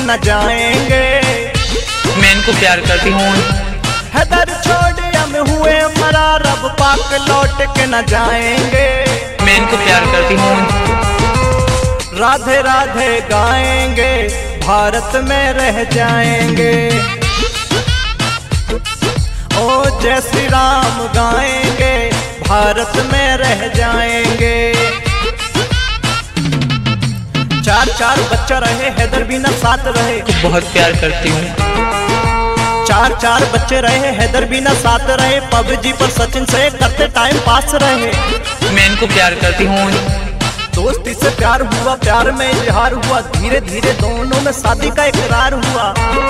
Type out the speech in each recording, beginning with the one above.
न जाएंगे। मैं इनको प्यार करती हूँ। हैदर छोड़ हम हुए फरार, अब पाक लौट के न जाएंगे। मैं इनको प्यार करती हूँ। राधे राधे गाएंगे, भारत में रह जाएंगे। ओ जय श्री राम गाएंगे, भारत में रह जाएंगे। चार चार बच्चा रहे, हैदर भी न साथ रहे। बहुत प्यार करती हूँ। चार चार बच्चे रहे, हैदर भी न साथ रहे। पबजी पर सचिन से करते टाइम पास रहे। मैं इनको प्यार करती हूँ। दोस्ती से प्यार हुआ, प्यार में इजहार हुआ, धीरे धीरे दोनों में शादी का इकरार हुआ।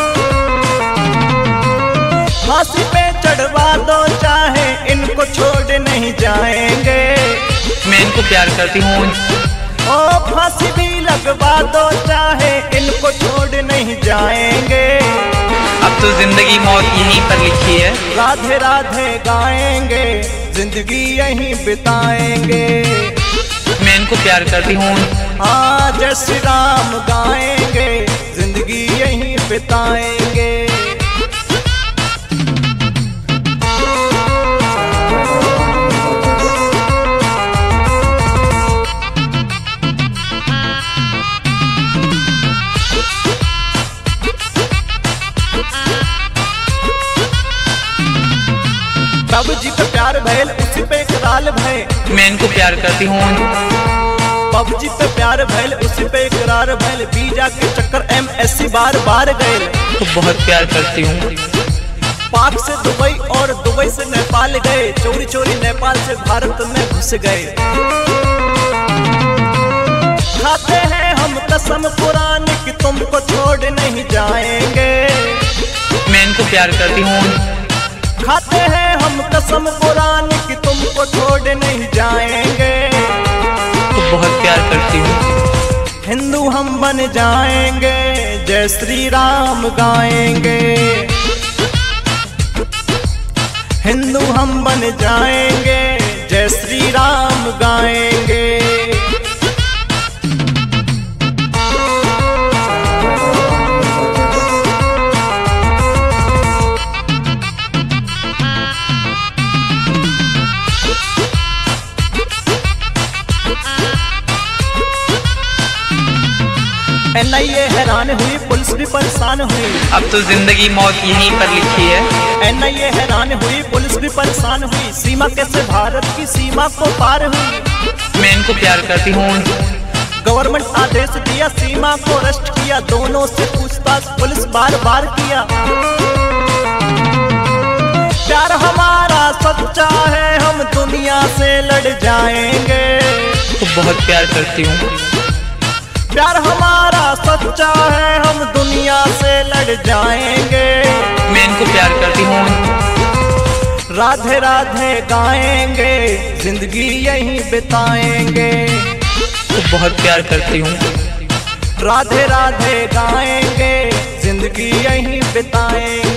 फांसी पे चढ़वा दो चाहे, इनको छोड़ नहीं जाएंगे। मैं इनको प्यार करती हूँ। ओ फांसी भी लगवा दो चाहे, इनको छोड़ नहीं जाएंगे। अब तो जिंदगी मौत यहीं पर लिखी है। राधे राधे गाएंगे, जिंदगी यहीं बिताएंगे। मैं इनको प्यार करती हूँ। हाँ जय श्री राम गाएंगे, जिंदगी यहीं बिताएंगे। पबजी पे प्यार भैल, उसी पे इकरार भय। मैं इनको प्यार करती हूँ। पबजी पे प्यार भैल, उसी पे इकरार भैल। वीजा के चक्कर MSC बार बार गए। तो बहुत प्यार करती हूँ। पाक से दुबई और दुबई से नेपाल गए। चोरी चोरी नेपाल से भारत में घुस गए। खाते हैं हम कसम पुरानी कि तुमको छोड़ नहीं जाएंगे। मैं इनको प्यार करती हूँ। खाते हैं हम कसम पुरानी कि तुमको छोड़ नहीं जाएंगे। तो बहुत प्यार करती हूँ। हिंदू हम बन जाएंगे, जय श्री राम गाएंगे। हिंदू हम बन जाएंगे, जय श्री राम गाएंगे। NIA हैरान हुई, पुलिस भी परेशान हुई। अब तो जिंदगी मौत यहीं पर लिखी है। NIA हैरान हुई, पुलिस भी परेशान हुई। सीमा कैसे भारत की सीमा को पार हुई। मैं इनको प्यार करती हूँ। गवर्नमेंट आदेश दिया, सीमा को अरेस्ट किया। दोनों से पूछताछ पुलिस बार बार किया। प्यार हमारा सच्चा है, हम दुनिया से लड़ जाएंगे। तो बहुत प्यार करती हूँ। प्यार हमारा सच्चा है, हम दुनिया से लड़ जाएंगे। मैं इनको प्यार करती हूँ। राधे राधे गाएंगे, जिंदगी यहीं बिताएंगे। तो बहुत प्यार करती हूँ। राधे राधे गाएंगे, जिंदगी यहीं बिताएंगे।